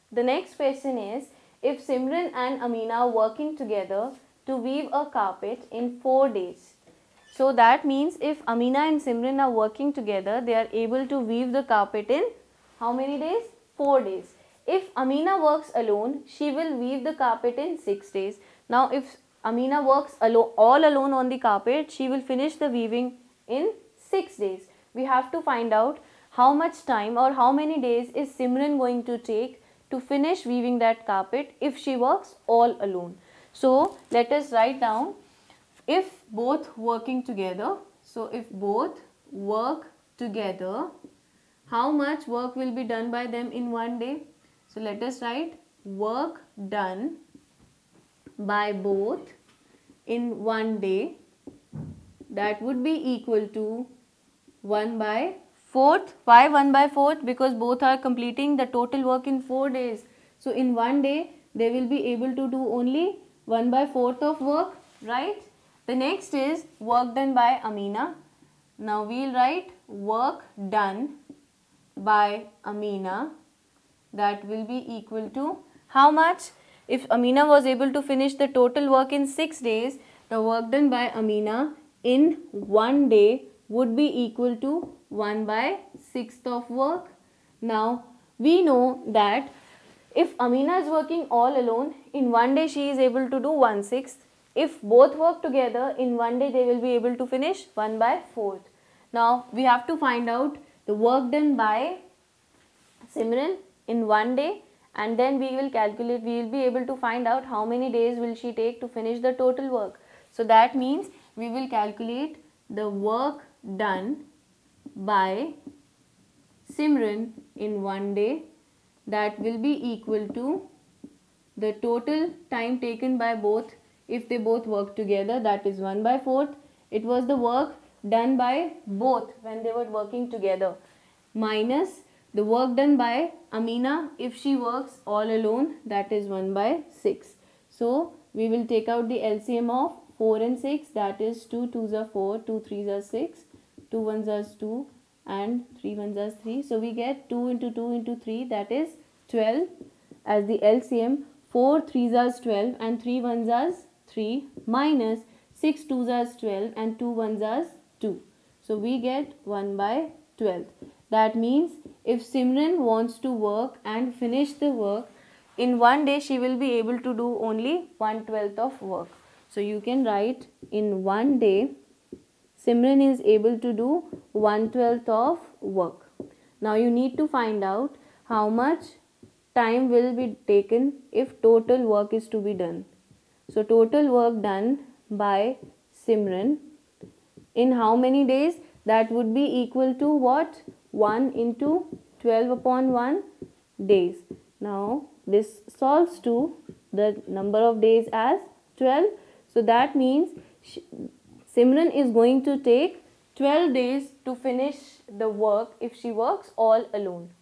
The next question is, if Simran and Amina are working together to weave a carpet in 4 days. So that means if Amina and Simran are working together, they are able to weave the carpet in how many days? 4 days. If Amina works alone, she will weave the carpet in 6 days. Now if Amina works all alone on the carpet, she will finish the weaving in 6 days. We have to find out how much time or how many days is Simran going to take to finish weaving that carpet if she works all alone. So let us write down, if both working together. So if both work together, how much work will be done by them in 1 day? So let us write work done by both in 1 day, that would be equal to 1/4. Why 1/4? Because both are completing the total work in 4 days. So in 1 day they will be able to do only 1/4 of work, right? The next is work done by Amina. Now we'll write work done by Amina, that will be equal to how much? If Amina was able to finish the total work in 6 days, the work done by Amina in 1 day would be equal to 1/6 of work. Now we know that if Amina is working all alone, in 1 day she is able to do 1/6. If both work together, in 1 day they will be able to finish 1/4. Now we have to find out the work done by Simran in 1 day, and then we will calculate, we will be able to find out how many days will she take to finish the total work. So that means we will calculate the work done by Simran in 1 day, that will be equal to the total time taken by both if they both work together, that is 1/4. It was the work done by both when they were working together, minus the work done by Amina if she works all alone, that is 1/6. So we will take out the LCM of 4 and 6, that is 2 2s are 4, 2 3s are 6, 2 1s are 2 and 3 1s are 3. So we get 2 into 2 into 3, that is 12 as the LCM. 4 3s are 12 and 3 1s are 3, minus 6 2s are 12 and 2 1s are 2. So we get 1/12. That means if Simran wants to work and finish the work in 1 day, she will be able to do only 1/12 of work. So you can write in 1 day Simran is able to do 1/12 of work. Now you need to find out how much time will be taken if total work is to be done. So total work done by Simran in how many days? That would be equal to what? 1 into 12/1 days. Now this solves to the number of days as 12. So that means Simran is going to take 12 days to finish the work if she works all alone.